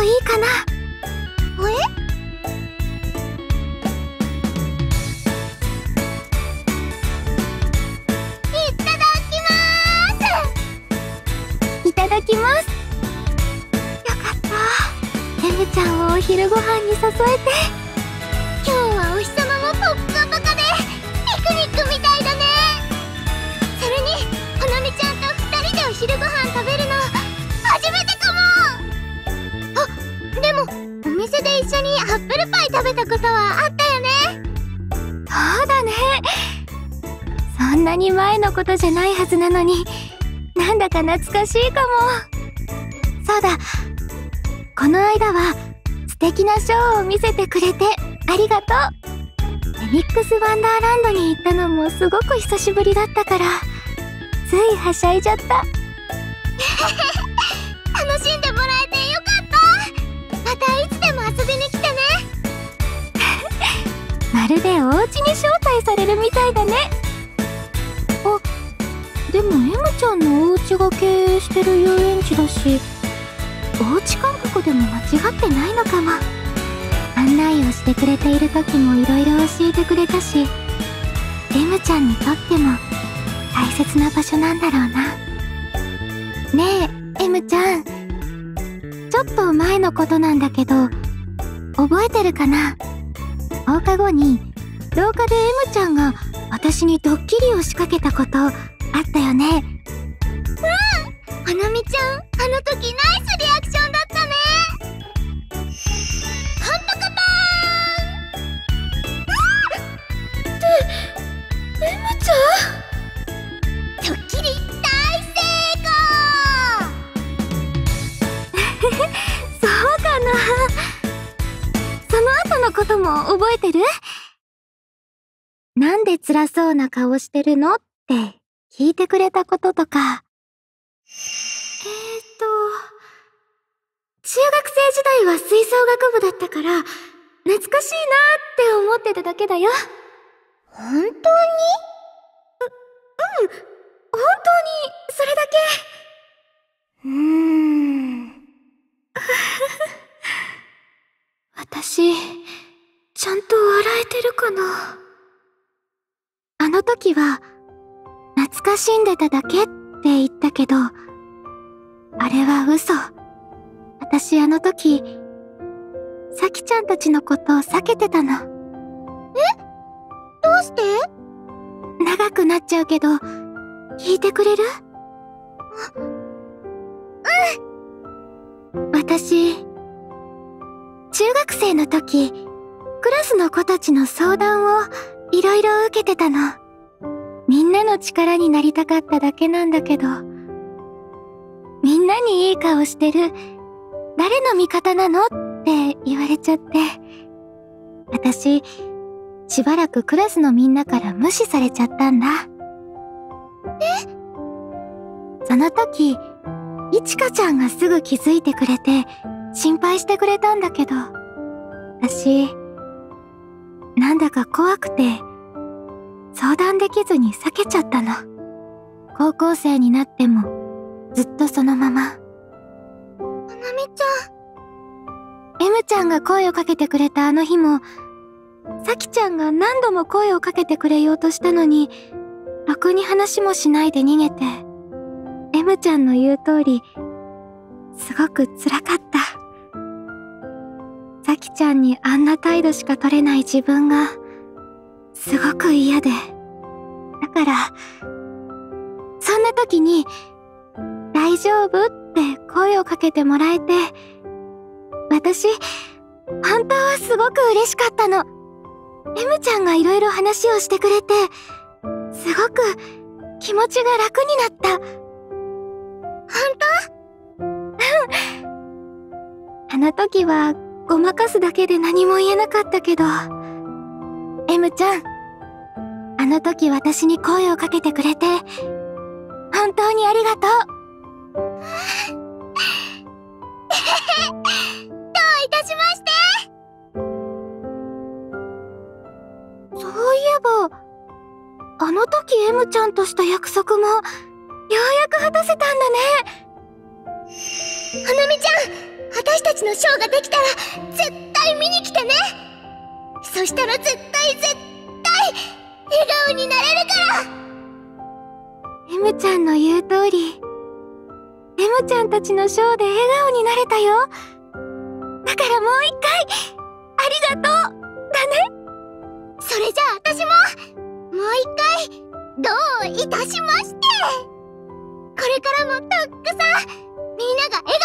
いいかな。いただきます。よかった。Mちゃんをお昼ご飯に誘えて。今日はお日様もポッカポカでピクニックみたいだね。それにほなみちゃんと2人でお昼ご飯食べるの初めてかも。あ、でもお店で一緒にアップルパイ食べたことはあったよね。そうだね。そんなに前のことじゃないはずなのに、なんだか懐かしいかも。そうだ、この間は素敵なショーを見せてくれてありがとう。フェニックスワンダーランドに行ったのもすごく久しぶりだったから、ついはしゃいじゃった。楽しんでもらえてよかった。またいつでも遊びに来てね。まるでお家に招待されるみたいだね。あ、でも M ちゃんのお家が経営してる遊園地だし、お家感覚でも間違ってないのかも。案内をしてくれている時もいろいろ教えてくれたし、M ちゃんにとっても大切な場所なんだろうな。ねえ M ちゃん、ちょっと前のことなんだけど覚えてるかな。放課後に廊下で M ちゃんが私にドッキリを仕掛けたことあったよね。うん、ほなみちゃん、あの時ナイスリアクションだったね。ハンパカパーン。って M ちゃん、ドッキリ大成功。そうかな。その後のことも覚えてる？なんで辛そうな顔してるのって聞いてくれたこととか。中学生時代は吹奏楽部だったから懐かしいなって思ってただけだよ。本当に？うん、本当にそれだけ。私、ちゃんと笑えてるかな。あの時は懐かしんでただけって言ったけど、あれは嘘。私あの時、さきちゃんたちのことを避けてたの。え？どうして？長くなっちゃうけど、聞いてくれる？うん。私、中学生の時、クラスの子たちの相談をいろいろ受けてたの。みんなの力になりたかっただけなんだけど、みんなにいい顔してる、誰の味方なのって言われちゃって、私、しばらくクラスのみんなから無視されちゃったんだ。え？その時、いちかちゃんがすぐ気づいてくれて、心配してくれたんだけど、私、なんだか怖くて、相談できずに避けちゃったの。高校生になっても、ずっとそのまま。ほなみちゃん。M ちゃんが声をかけてくれたあの日も、さきちゃんが何度も声をかけてくれようとしたのに、ろくに話もしないで逃げて、M ちゃんの言う通り、すごく辛かった。さきちゃんにあんな態度しか取れない自分が、すごく嫌で。だから、そんな時に、大丈夫って声をかけてもらえて、私、本当はすごく嬉しかったの。M ちゃんがいろいろ話をしてくれて、すごく気持ちが楽になった。本当？あの時はごまかすだけで何も言えなかったけど、M ちゃん、あの時私に声をかけてくれて、本当にありがとう。どういたしまして。そういえば、あの時 M ちゃんとした約束も、ようやく果たせたんだね。ほなみちゃん、 私たちのショーができたら絶対見に来てね。そしたら絶対笑顔になれるから。M ちゃんの言う通り、M ちゃんたちのショーで笑顔になれたよ。だからもう一回ありがとうだね。それじゃあ私ももう一回どういたしまして。これからもたっくさんみんなが笑